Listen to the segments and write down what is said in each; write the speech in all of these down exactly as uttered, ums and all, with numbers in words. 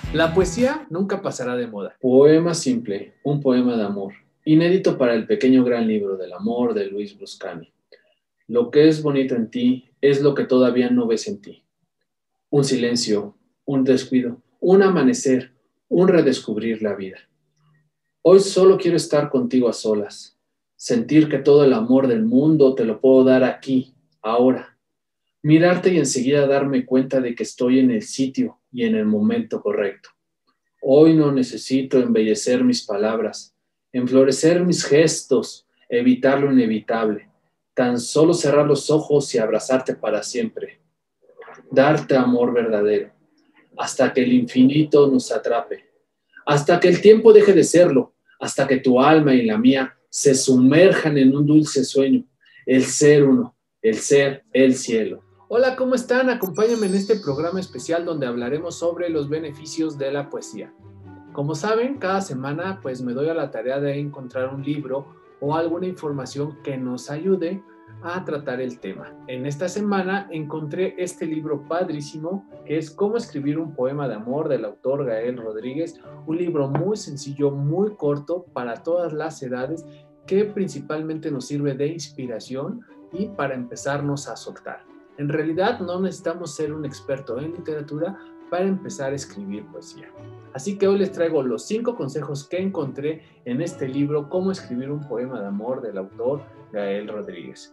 La poesía nunca pasará de moda. Poema simple, un poema de amor, inédito para el pequeño gran libro del amor de Luis Bruscani. Lo que es bonito en ti es lo que todavía no ves en ti. Un silencio, un descuido, un amanecer, un redescubrir la vida. Hoy solo quiero estar contigo a solas, sentir que todo el amor del mundo te lo puedo dar aquí, ahora. Mirarte y enseguida darme cuenta de que estoy en el sitio y en el momento correcto. Hoy no necesito embellecer mis palabras, enflorecer mis gestos, evitar lo inevitable. Tan solo cerrar los ojos y abrazarte para siempre. Darte amor verdadero, hasta que el infinito nos atrape, hasta que el tiempo deje de serlo, hasta que tu alma y la mía se sumerjan en un dulce sueño, el ser uno, el ser el cielo. Hola, ¿cómo están? Acompáñenme en este programa especial donde hablaremos sobre los beneficios de la poesía. Como saben, cada semana pues me doy a la tarea de encontrar un libro o alguna información que nos ayude a tratar el tema. En esta semana encontré este libro padrísimo que es Cómo escribir un poema de amor del autor Gael Rodríguez, un libro muy sencillo, muy corto para todas las edades que principalmente nos sirve de inspiración y para empezarnos a soltar. En realidad no necesitamos ser un experto en literatura para empezar a escribir poesía. Así que hoy les traigo los cinco consejos que encontré en este libro, Cómo escribir un poema de amor del autor Gael Rodríguez.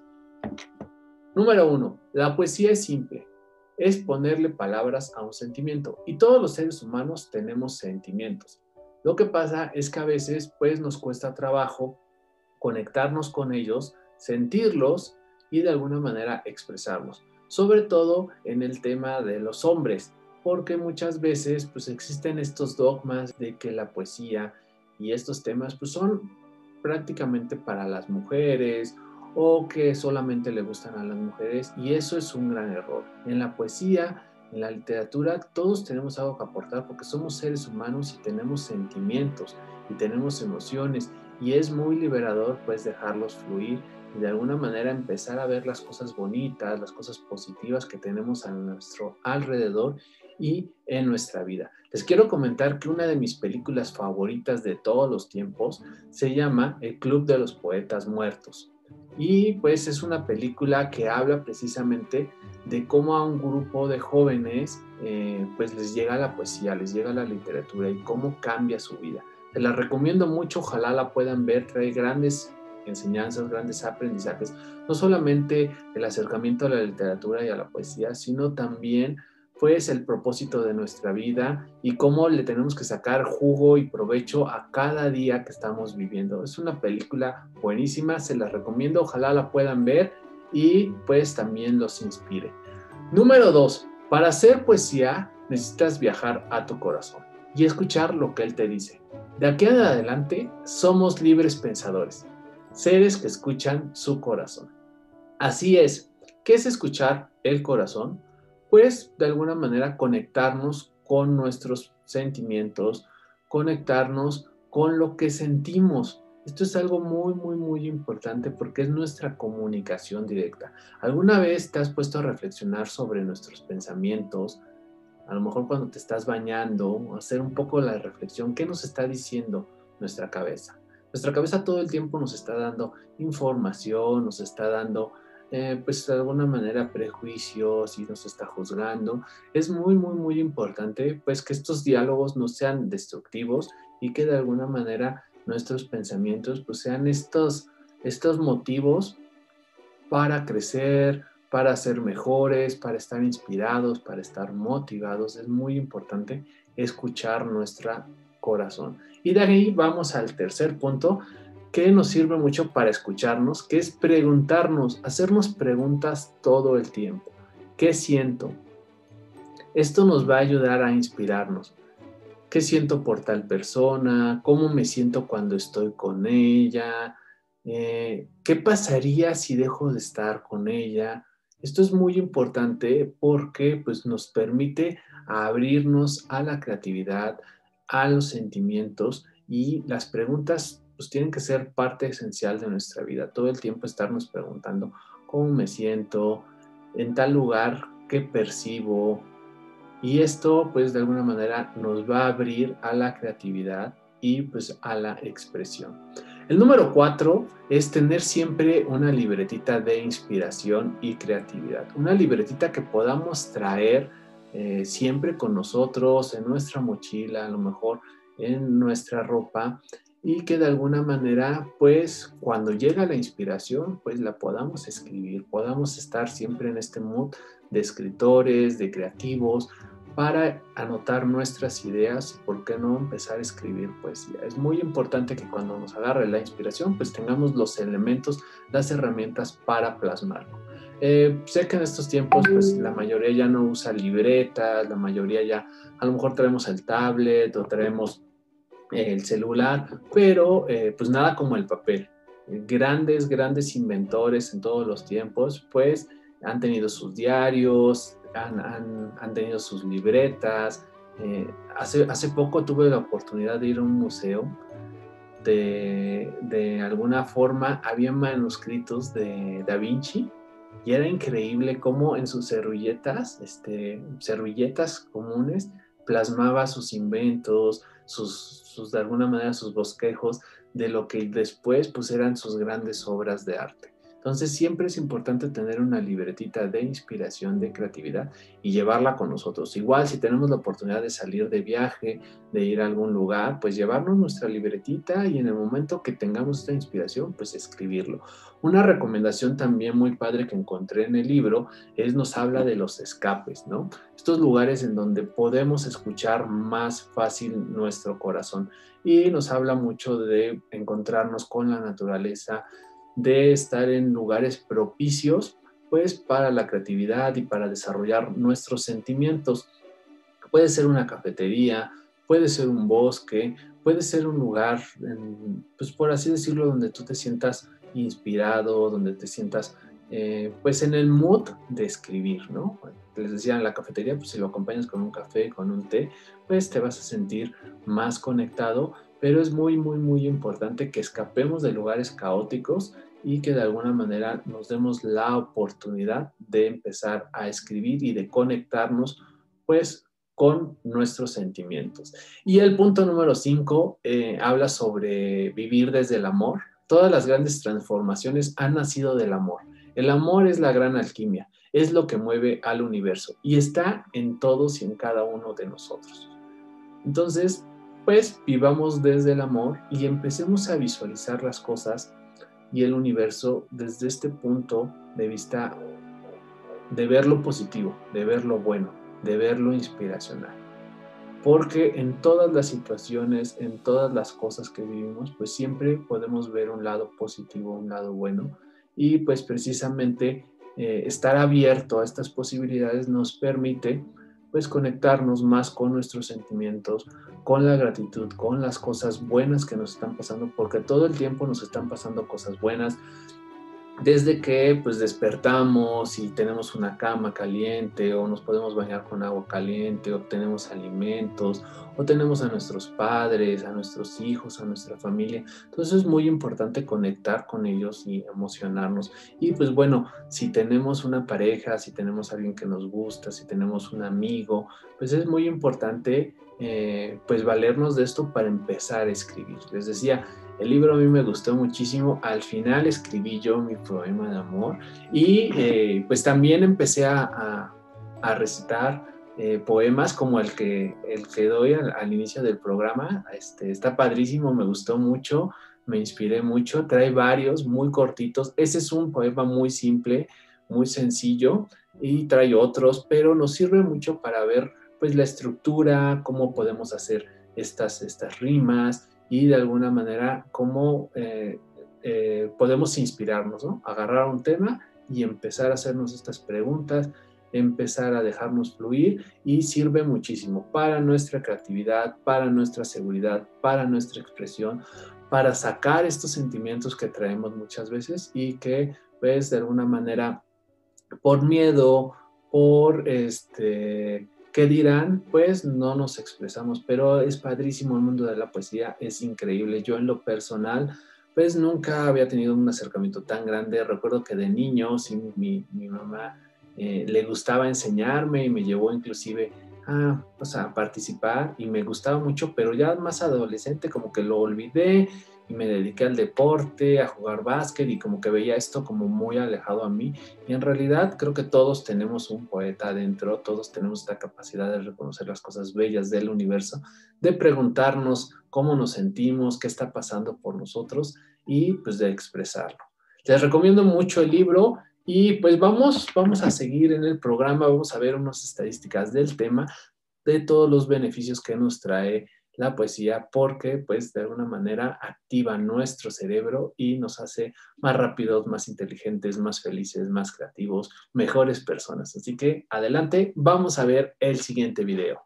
Número uno. La poesía es simple. Es ponerle palabras a un sentimiento. Y todos los seres humanos tenemos sentimientos. Lo que pasa es que a veces pues nos cuesta trabajo conectarnos con ellos, sentirlos y de alguna manera expresarlos. Sobre todo en el tema de los hombres, porque muchas veces pues existen estos dogmas de que la poesía y estos temas pues son prácticamente para las mujeres o que solamente le gustan a las mujeres, y eso es un gran error. En la poesía, en la literatura, todos tenemos algo que aportar porque somos seres humanos y tenemos sentimientos y tenemos emociones, y es muy liberador pues dejarlos fluir y de alguna manera empezar a ver las cosas bonitas, las cosas positivas que tenemos a nuestro alrededor y en nuestra vida. Les quiero comentar que una de mis películas favoritas de todos los tiempos se llama El Club de los Poetas Muertos. Y pues es una película que habla precisamente de cómo a un grupo de jóvenes eh, pues les llega la poesía, les llega la literatura y cómo cambia su vida. Se la recomiendo mucho, ojalá la puedan ver, trae grandes enseñanzas, grandes aprendizajes, no solamente el acercamiento a la literatura y a la poesía, sino también pues el propósito de nuestra vida y cómo le tenemos que sacar jugo y provecho a cada día que estamos viviendo. Es una película buenísima, se la recomiendo, ojalá la puedan ver y pues también los inspire. Número dos, para hacer poesía necesitas viajar a tu corazón y escuchar lo que él te dice. De aquí en adelante somos libres pensadores, seres que escuchan su corazón. Así es, ¿qué es escuchar el corazón? Pues de alguna manera conectarnos con nuestros sentimientos, conectarnos con lo que sentimos. Esto es algo muy, muy, muy importante porque es nuestra comunicación directa. ¿Alguna vez te has puesto a reflexionar sobre nuestros pensamientos? A lo mejor cuando te estás bañando, hacer un poco la reflexión, ¿qué nos está diciendo nuestra cabeza? Nuestra cabeza todo el tiempo nos está dando información, nos está dando, eh, pues de alguna manera, prejuicios y nos está juzgando. Es muy, muy, muy importante, pues, que estos diálogos no sean destructivos y que de alguna manera nuestros pensamientos, pues, sean estos, estos motivos para crecer, para ser mejores, para estar inspirados, para estar motivados. Es muy importante escuchar nuestro corazón. Y de ahí vamos al tercer punto que nos sirve mucho para escucharnos, que es preguntarnos, hacernos preguntas todo el tiempo. ¿Qué siento? Esto nos va a ayudar a inspirarnos. ¿Qué siento por tal persona? ¿Cómo me siento cuando estoy con ella? Eh, ¿Qué pasaría si dejo de estar con ella? Esto es muy importante porque pues, nos permite abrirnos a la creatividad, a los sentimientos, y las preguntas pues, tienen que ser parte esencial de nuestra vida. Todo el tiempo estarnos preguntando cómo me siento en tal lugar, qué percibo, Y esto pues de alguna manera nos va a abrir a la creatividad y pues a la expresión. El número cuatro es tener siempre una libretita de inspiración y creatividad. Una libretita que podamos traer eh, siempre con nosotros, en nuestra mochila, a lo mejor en nuestra ropa, y que de alguna manera, pues, cuando llega la inspiración, pues la podamos escribir, podamos estar siempre en este mood de escritores, de creativos, para anotar nuestras ideas, ¿por qué no empezar a escribir poesía? Es muy importante que cuando nos agarre la inspiración, pues tengamos los elementos, las herramientas para plasmarlo. Eh, sé que en estos tiempos, pues la mayoría ya no usa libretas, la mayoría ya, a lo mejor traemos el tablet o traemos el celular, pero eh, pues nada como el papel. Grandes, grandes inventores en todos los tiempos, pues han tenido sus diarios, han, han, han tenido sus libretas. Eh, hace, hace poco tuve la oportunidad de ir a un museo. De, de alguna forma había manuscritos de Da Vinci y era increíble cómo en sus servilletas, este, servilletas comunes, plasmaba sus inventos, sus, sus, de alguna manera sus bosquejos de lo que después pues eran sus grandes obras de arte. Entonces siempre es importante tener una libretita de inspiración, de creatividad y llevarla con nosotros. Igual si tenemos la oportunidad de salir de viaje, de ir a algún lugar, pues llevarnos nuestra libretita y en el momento que tengamos esta inspiración, pues escribirlo. Una recomendación también muy padre que encontré en el libro es nos habla de los escapes, ¿no? Estos lugares en donde podemos escuchar más fácil nuestro corazón y nos habla mucho de encontrarnos con la naturaleza, de estar en lugares propicios pues para la creatividad y para desarrollar nuestros sentimientos. Puede ser una cafetería, puede ser un bosque, puede ser un lugar, pues por así decirlo, donde tú te sientas inspirado, donde te sientas eh, pues en el mood de escribir, ¿no? Les decía en la cafetería, pues si lo acompañas con un café, con un té, pues te vas a sentir más conectado, pero es muy, muy, muy importante que escapemos de lugares caóticos y que de alguna manera nos demos la oportunidad de empezar a escribir y de conectarnos, pues, con nuestros sentimientos. Y el punto número cinco eh, habla sobre vivir desde el amor. Todas las grandes transformaciones han nacido del amor. El amor es la gran alquimia, es lo que mueve al universo y está en todos y en cada uno de nosotros. Entonces, pues vivamos desde el amor y empecemos a visualizar las cosas y el universo desde este punto de vista de ver lo positivo, de ver lo bueno, de ver lo inspiracional. Porque en todas las situaciones, en todas las cosas que vivimos, pues siempre podemos ver un lado positivo, un lado bueno. Y pues precisamente eh, estar abierto a estas posibilidades nos permite pues conectarnos más con nuestros sentimientos, con la gratitud, con las cosas buenas que nos están pasando, porque todo el tiempo nos están pasando cosas buenas. Desde que pues despertamos y tenemos una cama caliente o nos podemos bañar con agua caliente o tenemos alimentos o tenemos a nuestros padres, a nuestros hijos, a nuestra familia. Entonces es muy importante conectar con ellos y emocionarnos. Y pues bueno, si tenemos una pareja, si tenemos a alguien que nos gusta, si tenemos un amigo, pues es muy importante eh, pues valernos de esto para empezar a escribir. Les decía, el libro a mí me gustó muchísimo. Al final escribí yo mi poema de amor y eh, pues también empecé a, a, a recitar eh, poemas como el que, el que doy al, al inicio del programa. Este, está padrísimo, me gustó mucho, me inspiré mucho. Trae varios muy cortitos. Ese es un poema muy simple, muy sencillo y trae otros, pero nos sirve mucho para ver pues la estructura, cómo podemos hacer estas, estas rimas y de alguna manera cómo eh, eh, podemos inspirarnos, ¿no? Agarrar un tema y empezar a hacernos estas preguntas, empezar a dejarnos fluir y sirve muchísimo para nuestra creatividad, para nuestra seguridad, para nuestra expresión, para sacar estos sentimientos que traemos muchas veces y que pues de alguna manera por miedo, por este... ¿Qué dirán? Pues no nos expresamos, pero es padrísimo el mundo de la poesía, es increíble. Yo en lo personal, pues nunca había tenido un acercamiento tan grande. Recuerdo que de niño, sí, mi, mi mamá eh, le gustaba enseñarme y me llevó inclusive a, o sea, a participar y me gustaba mucho, pero ya más adolescente como que lo olvidé y me dediqué al deporte, a jugar básquet y como que veía esto como muy alejado a mí. Y en realidad creo que todos tenemos un poeta adentro, todos tenemos esta capacidad de reconocer las cosas bellas del universo, de preguntarnos cómo nos sentimos, qué está pasando por nosotros y pues de expresarlo. Les recomiendo mucho el libro y pues vamos, vamos a seguir en el programa, vamos a ver unas estadísticas del tema, de todos los beneficios que nos trae la poesía, porque pues de alguna manera activa nuestro cerebro y nos hace más rápidos, más inteligentes, más felices, más creativos, mejores personas. Así que adelante, vamos a ver el siguiente video.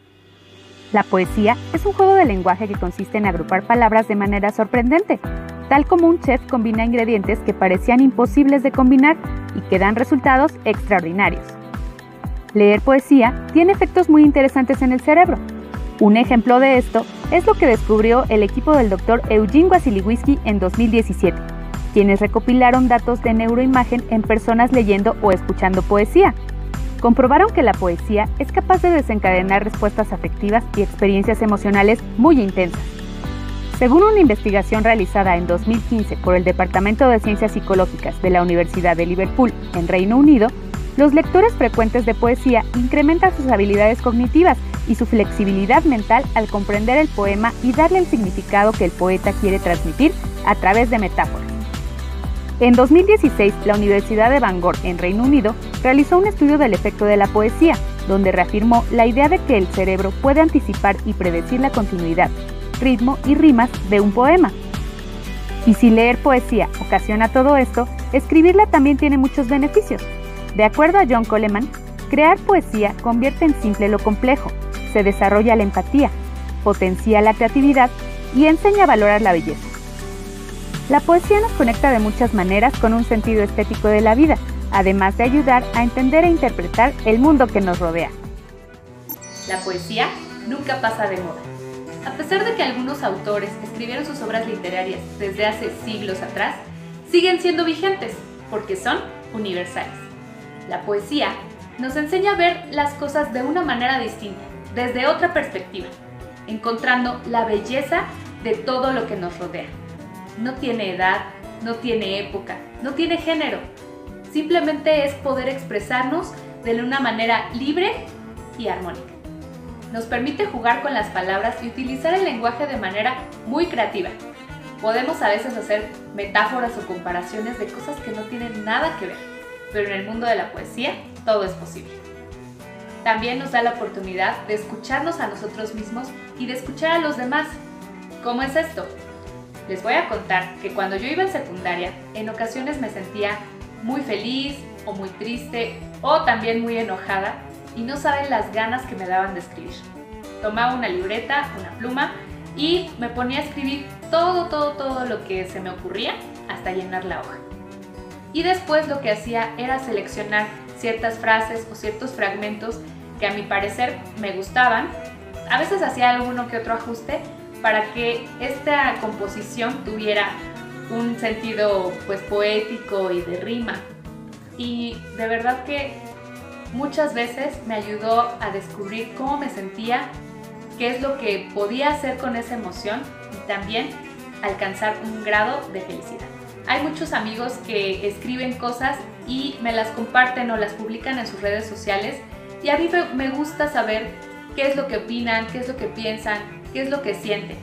La poesía es un juego de lenguaje que consiste en agrupar palabras de manera sorprendente, tal como un chef combina ingredientes que parecían imposibles de combinar y que dan resultados extraordinarios. Leer poesía tiene efectos muy interesantes en el cerebro. Un ejemplo de esto es lo que descubrió el equipo del doctor Eugene Wasilewski en dos mil diecisiete, quienes recopilaron datos de neuroimagen en personas leyendo o escuchando poesía. Comprobaron que la poesía es capaz de desencadenar respuestas afectivas y experiencias emocionales muy intensas. Según una investigación realizada en dos mil quince por el Departamento de Ciencias Psicológicas de la Universidad de Liverpool, en Reino Unido, los lectores frecuentes de poesía incrementan sus habilidades cognitivas y su flexibilidad mental al comprender el poema y darle el significado que el poeta quiere transmitir a través de metáforas. En dos mil dieciséis, la Universidad de Bangor, en Reino Unido, realizó un estudio del efecto de la poesía, donde reafirmó la idea de que el cerebro puede anticipar y predecir la continuidad, ritmo y rimas de un poema. Y si leer poesía ocasiona todo esto, escribirla también tiene muchos beneficios. De acuerdo a John Coleman, crear poesía convierte en simple lo complejo, se desarrolla la empatía, potencia la creatividad y enseña a valorar la belleza. La poesía nos conecta de muchas maneras con un sentido estético de la vida, además de ayudar a entender e interpretar el mundo que nos rodea. La poesía nunca pasa de moda. A pesar de que algunos autores escribieron sus obras literarias desde hace siglos atrás, siguen siendo vigentes porque son universales. La poesía nos enseña a ver las cosas de una manera distinta, desde otra perspectiva, encontrando la belleza de todo lo que nos rodea. No tiene edad, no tiene época, no tiene género. Simplemente es poder expresarnos de una manera libre y armónica. Nos permite jugar con las palabras y utilizar el lenguaje de manera muy creativa. Podemos a veces hacer metáforas o comparaciones de cosas que no tienen nada que ver, pero en el mundo de la poesía todo es posible. También nos da la oportunidad de escucharnos a nosotros mismos y de escuchar a los demás. ¿Cómo es esto? Les voy a contar que cuando yo iba en secundaria, en ocasiones me sentía muy feliz o muy triste o también muy enojada y no saben las ganas que me daban de escribir. Tomaba una libreta, una pluma y me ponía a escribir todo, todo, todo lo que se me ocurría hasta llenar la hoja. Y después lo que hacía era seleccionar ciertas frases o ciertos fragmentos que a mi parecer me gustaban. A veces hacía alguno que otro ajuste para que esta composición tuviera un sentido pues poético y de rima. Y de verdad que muchas veces me ayudó a descubrir cómo me sentía, qué es lo que podía hacer con esa emoción y también alcanzar un grado de felicidad. Hay muchos amigos que escriben cosas y me las comparten o las publican en sus redes sociales y a mí me gusta saber qué es lo que opinan, qué es lo que piensan, qué es lo que sienten.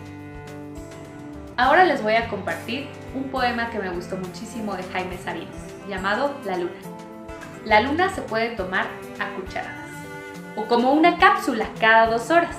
Ahora les voy a compartir un poema que me gustó muchísimo de Jaime Sabines, llamado La Luna. La luna se puede tomar a cucharadas o como una cápsula cada dos horas.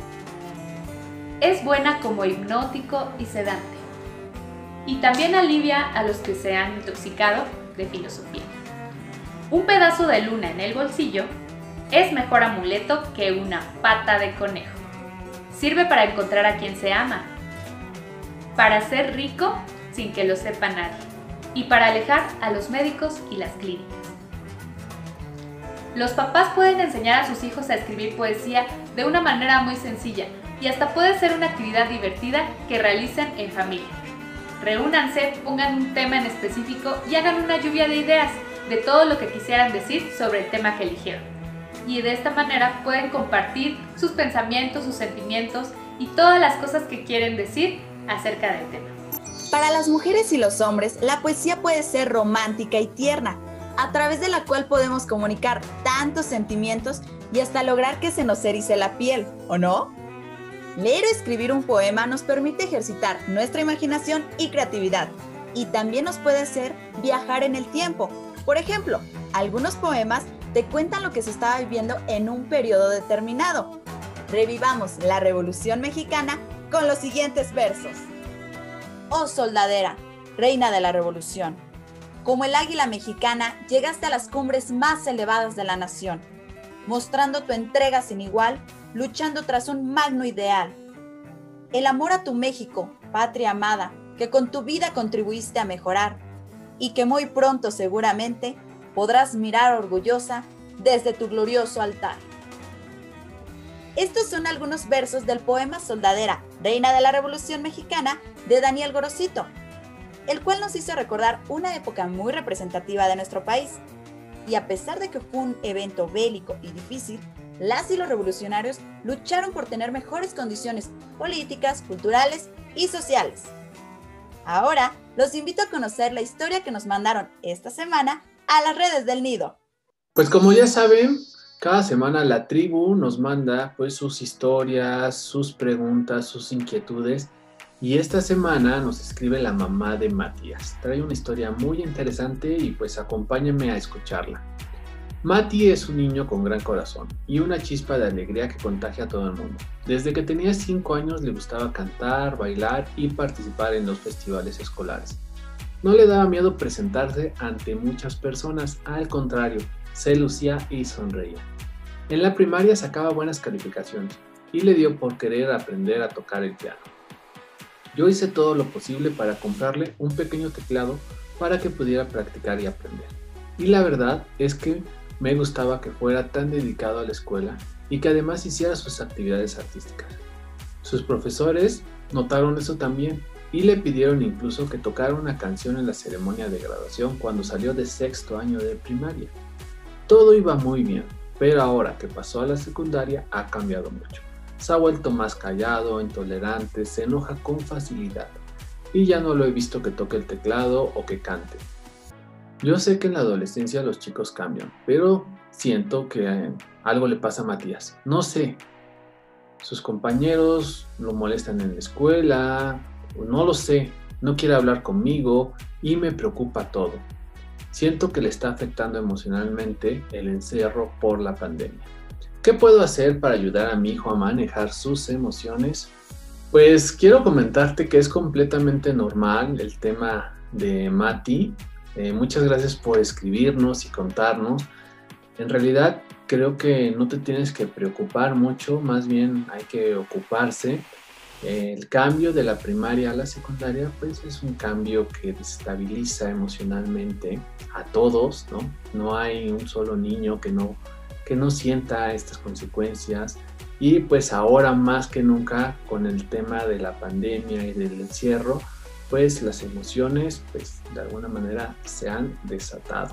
Es buena como hipnótico y sedante. Y también alivia a los que se han intoxicado de filosofía. Un pedazo de luna en el bolsillo es mejor amuleto que una pata de conejo. Sirve para encontrar a quien se ama, para ser rico sin que lo sepa nadie y para alejar a los médicos y las clínicas. Los papás pueden enseñar a sus hijos a escribir poesía de una manera muy sencilla y hasta puede ser una actividad divertida que realicen en familia. Reúnanse, pongan un tema en específico y hagan una lluvia de ideas de todo lo que quisieran decir sobre el tema que eligieron. y de esta manera pueden compartir sus pensamientos, sus sentimientos y todas las cosas que quieren decir acerca del tema. Para las mujeres y los hombres, la poesía puede ser romántica y tierna, a través de la cual podemos comunicar tantos sentimientos y hasta lograr que se nos erice la piel, ¿o no? Leer o escribir un poema nos permite ejercitar nuestra imaginación y creatividad, y también nos puede hacer viajar en el tiempo. Por ejemplo, algunos poemas te cuentan lo que se estaba viviendo en un periodo determinado. Revivamos la Revolución Mexicana con los siguientes versos. Oh soldadera, reina de la revolución, como el águila mexicana llegaste a las cumbres más elevadas de la nación, mostrando tu entrega sin igual, luchando tras un magno ideal. El amor a tu México, patria amada, que con tu vida contribuiste a mejorar y que muy pronto seguramente podrás mirar orgullosa desde tu glorioso altar. Estos son algunos versos del poema Soldadera, reina de la Revolución Mexicana, de Daniel Gorosito, el cual nos hizo recordar una época muy representativa de nuestro país. Y a pesar de que fue un evento bélico y difícil, las y los revolucionarios lucharon por tener mejores condiciones políticas, culturales y sociales. Ahora, los invito a conocer la historia que nos mandaron esta semana a las redes del Nido. Pues como ya saben, cada semana la tribu nos manda pues sus historias, sus preguntas, sus inquietudes. Y esta semana nos escribe la mamá de Matías. Trae una historia muy interesante y pues acompáñenme a escucharla. Mati es un niño con gran corazón y una chispa de alegría que contagia a todo el mundo. Desde que tenía cinco años le gustaba cantar, bailar y participar en los festivales escolares. No le daba miedo presentarse ante muchas personas, al contrario, se lucía y sonreía. En la primaria sacaba buenas calificaciones y le dio por querer aprender a tocar el piano. Yo hice todo lo posible para comprarle un pequeño teclado para que pudiera practicar y aprender. Y la verdad es que me gustaba que fuera tan dedicado a la escuela y que además hiciera sus actividades artísticas. Sus profesores notaron eso también y le pidieron incluso que tocara una canción en la ceremonia de graduación cuando salió de sexto año de primaria. Todo iba muy bien, pero ahora que pasó a la secundaria ha cambiado mucho. Se ha vuelto más callado, intolerante, se enoja con facilidad y ya no lo he visto que toque el teclado o que cante. Yo sé que en la adolescencia los chicos cambian, pero siento que eh, algo le pasa a Matías. No sé, sus compañeros lo molestan en la escuela, no lo sé, no quiere hablar conmigo y me preocupa todo. Siento que le está afectando emocionalmente el encierro por la pandemia. ¿Qué puedo hacer para ayudar a mi hijo a manejar sus emociones? Pues quiero comentarte que es completamente normal el tema de Mati. Eh, muchas gracias por escribirnos y contarnos. En realidad creo que no te tienes que preocupar mucho, más bien hay que ocuparse. Eh, el cambio de la primaria a la secundaria pues es un cambio que desestabiliza emocionalmente a todos, ¿no? No hay un solo niño que no, que no sienta estas consecuencias. Y pues ahora más que nunca con el tema de la pandemia y del encierro, pues las emociones pues de alguna manera se han desatado.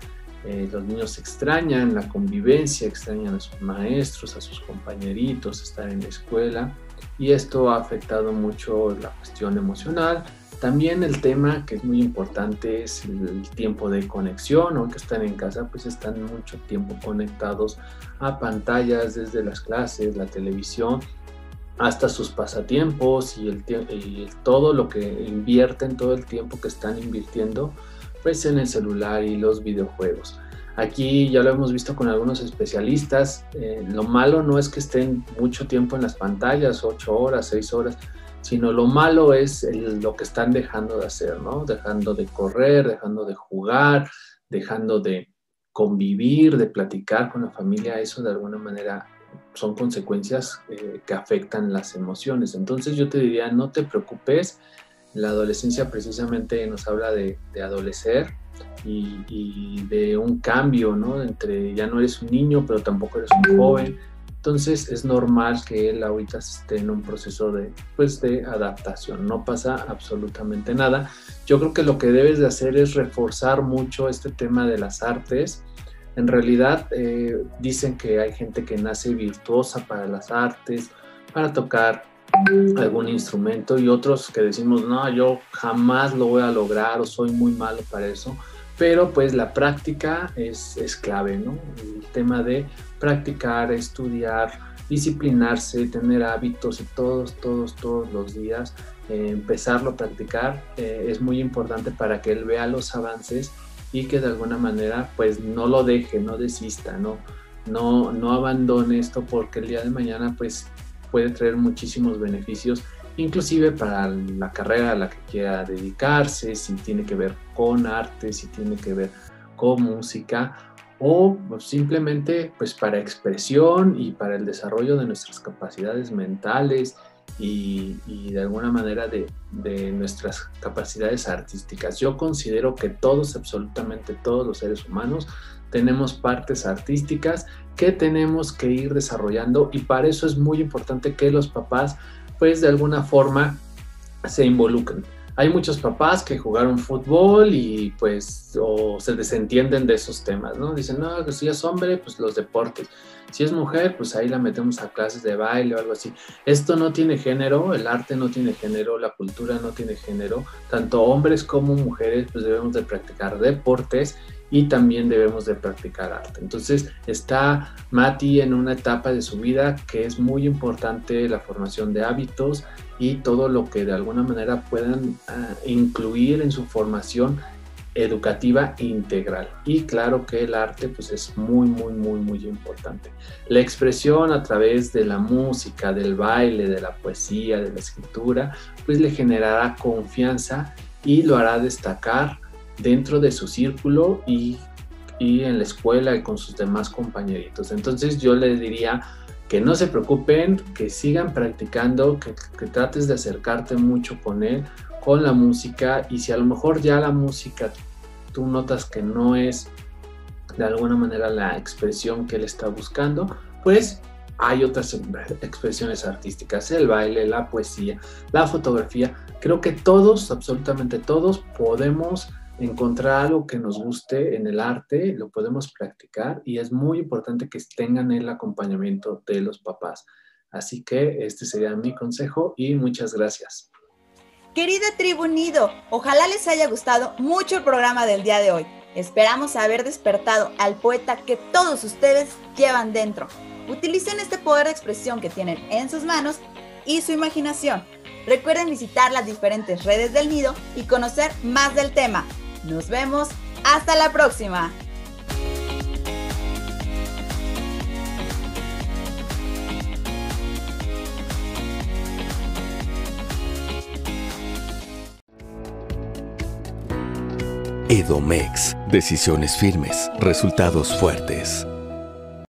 Eh, los niños extrañan la convivencia, extrañan a sus maestros, a sus compañeritos, estar en la escuela y esto ha afectado mucho la cuestión emocional. También el tema que es muy importante es el tiempo de conexión. Hoy que están en casa pues están mucho tiempo conectados a pantallas desde las clases, la televisión, hasta sus pasatiempos y, el, y el, todo lo que invierten, todo el tiempo que están invirtiendo pues en el celular y los videojuegos. Aquí ya lo hemos visto con algunos especialistas, eh, lo malo no es que estén mucho tiempo en las pantallas, ocho horas, seis horas, sino lo malo es el, lo que están dejando de hacer, ¿no? Dejando de correr, dejando de jugar, dejando de convivir, de platicar con la familia. Eso de alguna manera son consecuencias eh, que afectan las emociones. Entonces yo te diría, no te preocupes. La adolescencia precisamente nos habla de, de adolecer y, y de un cambio, ¿no? Entre ya no eres un niño, pero tampoco eres un joven. Entonces es normal que él ahorita esté en un proceso de, pues, de adaptación. No pasa absolutamente nada. Yo creo que lo que debes de hacer es reforzar mucho este tema de las artes. En realidad eh, dicen que hay gente que nace virtuosa para las artes, para tocar algún instrumento, y otros que decimos, no, yo jamás lo voy a lograr o soy muy malo para eso. Pero pues la práctica es, es clave, ¿no? El tema de practicar, estudiar, disciplinarse, tener hábitos y todos, todos, todos los días eh, empezarlo a practicar eh, es muy importante para que él vea los avances y que de alguna manera pues no lo deje, no desista, no, no, no abandone esto, porque el día de mañana pues puede traer muchísimos beneficios, inclusive para la carrera a la que quiera dedicarse, si tiene que ver con arte, si tiene que ver con música, o simplemente pues para expresión y para el desarrollo de nuestras capacidades mentales y, y de alguna manera de, de nuestras capacidades artísticas. Yo considero que todos, absolutamente todos los seres humanos, tenemos partes artísticas que tenemos que ir desarrollando, y para eso es muy importante que los papás pues de alguna forma se involucren. Hay muchos papás que jugaron fútbol y pues o se desentienden de esos temas, ¿no? Dicen, no, que si es hombre, pues los deportes. Si es mujer, pues ahí la metemos a clases de baile o algo así. Esto no tiene género, el arte no tiene género, la cultura no tiene género. Tanto hombres como mujeres pues debemos de practicar deportes y también debemos de practicar arte. Entonces está Mati en una etapa de su vida que es muy importante la formación de hábitos y todo lo que de alguna manera puedan uh, incluir en su formación educativa integral. Y claro que el arte pues es muy, muy, muy, muy importante. La expresión a través de la música, del baile, de la poesía, de la escritura, pues le generará confianza y lo hará destacar dentro de su círculo y, y en la escuela y con sus demás compañeritos. Entonces yo les diría que no se preocupen, que sigan practicando, que, que trates de acercarte mucho con él, con la música, y si a lo mejor ya la música tú notas que no es de alguna manera la expresión que él está buscando, pues hay otras expresiones artísticas, el baile, la poesía, la fotografía. Creo que todos, absolutamente todos, podemos encontrar algo que nos guste en el arte, lo podemos practicar, y es muy importante que tengan el acompañamiento de los papás. Así que este sería mi consejo y muchas gracias. Querida Tribu Nido, ojalá les haya gustado mucho el programa del día de hoy. Esperamos haber despertado al poeta que todos ustedes llevan dentro. Utilicen este poder de expresión que tienen en sus manos y su imaginación. Recuerden visitar las diferentes redes del Nido y conocer más del tema. Nos vemos, hasta la próxima. Edomex, decisiones firmes, resultados fuertes.